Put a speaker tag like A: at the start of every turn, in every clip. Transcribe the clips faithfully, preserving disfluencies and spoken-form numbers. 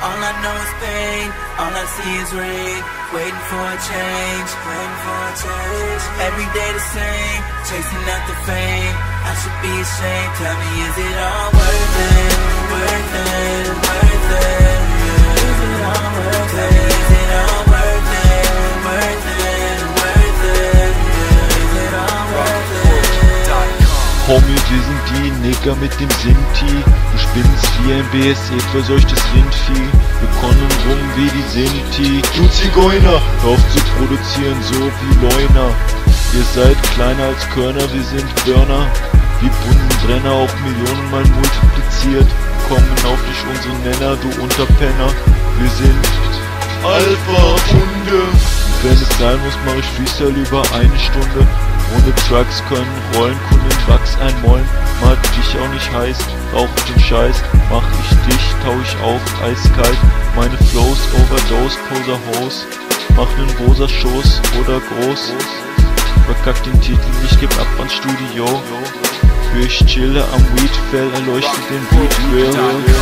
A: All I know is pain, all I see is rain. Waiting for a change, waiting for a change. Every day the same, chasing after fame. I should be ashamed, tell me is it all worth it? Worth it, worth it. Is it all worth it? Is it all worth it? Worth it, worth it. Is it all worth it?
B: Homie, wir sind die Nigger mit dem Sinti. Du spinnst wie ein B S E-verseuchtes Rindvieh. Wir kommen rum wie die Sinti. Du Zigeuner, hör auf zu produzieren, so wie Leuner. Ihr seid kleiner als Körner, wir sind Burner. Wie Bundenbrenner auf Millionen mal multipliziert. Kommen auf dich unsere Nenner, du Unterpenner. Wir sind Alpha-Hunde. Wenn es sein muss, mach ich Freestyle über eine Stunde. Ohne Trucks können Rollenkunden Wachs einmollen. Mag dich auch nicht heiß, rauch den Scheiß. Mach ich dich, tau ich auf, eiskalt. Meine Flows, Overdose, Poser Hose. Mach nen rosa Schoß oder groß. Verkack den Titel, ich geb ab ans Studio. Für ich chille am Weedfell, erleuchtet den Beat Real.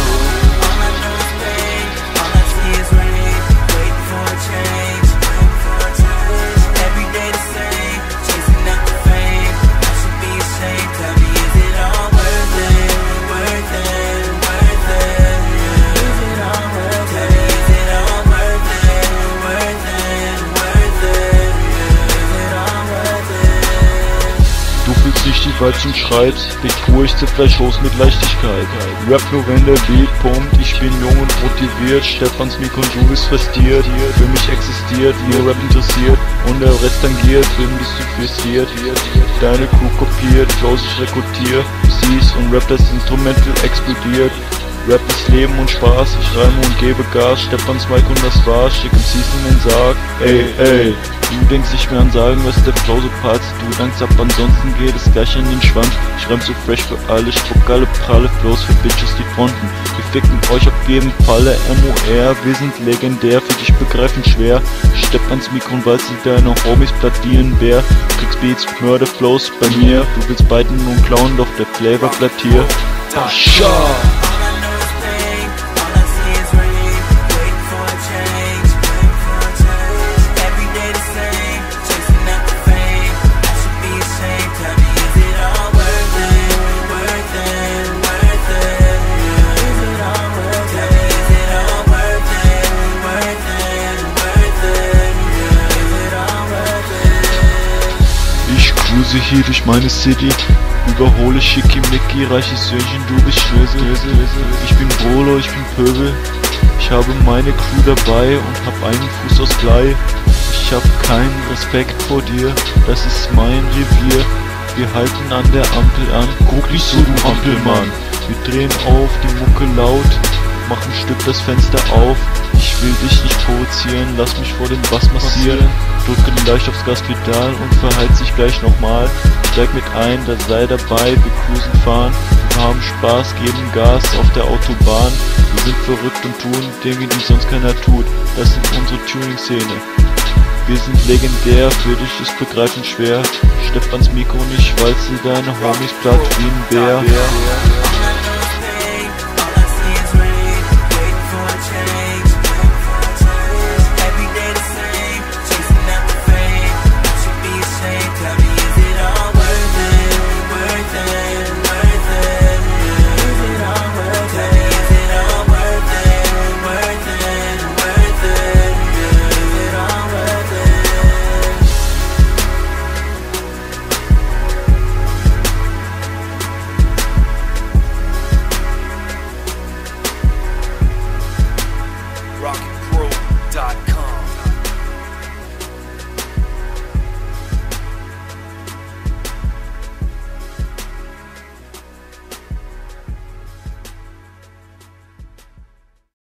B: Nicht die Weizen schreit, ich pur, ich zerfleisch los mit Leichtigkeit. Rap nur wenn der Beat pumpt, ich bin jung und motiviert. Stefans Mikro und du bist festiert, für mich existiert, ihr Rap interessiert und der Rest tangiert, Film bist du frustriert. Deine Crew kopiert, Flows ich rekrutier, siehst und Rap das Instrumental explodiert. Rap ist Leben und Spaß, ich reime und gebe Gas. Stefans Mike und das war's, schick M Cs in den Sarg. Ey, ey, du denkst ich mir an sagen, was der Flow so passt. Du dankst ab, ansonsten geht es gleich an den Schwanz. Ich reim so fresh für alle, spuck alle pralle Flows für Bitches die Fronten. Wir ficken euch auf jeden Falle, M O R, wir sind legendär, für dich begreifen schwer. Stefans Mikro und walzt deine Homies plattieren Bär. Du kriegst Beats, Mörder Flows bei mir. Du willst beiden nun klauen, doch der Flavor bleibt hier. Tascha! Cruise hier durch meine City, überhole Schickimicki, reiches Söhnchen, du bist Schlösel. Ich bin Bolo, ich bin Pöbel, ich habe meine Crew dabei und hab einen Fuß aus Blei. Ich hab keinen Respekt vor dir, das ist mein Revier. Wir halten an der Ampel an, guck nicht so du Ampelmann. Wir drehen auf, die Mucke laut, mach ein Stück das Fenster auf. Ich will dich nicht provozieren, lass mich vor dem Bass massieren. Drücke leicht aufs Gaspedal und verheiz dich gleich nochmal. Steig mit ein, da sei dabei, wir cruisen fahren. Wir haben Spaß, geben Gas auf der Autobahn. Wir sind verrückt und tun Dinge, die sonst keiner tut. Das sind unsere Tuning-Szene. Wir sind legendär, für dich ist Begreifen schwer. Stefans Mikro nicht, walze deine Homies platt wie ein Bär.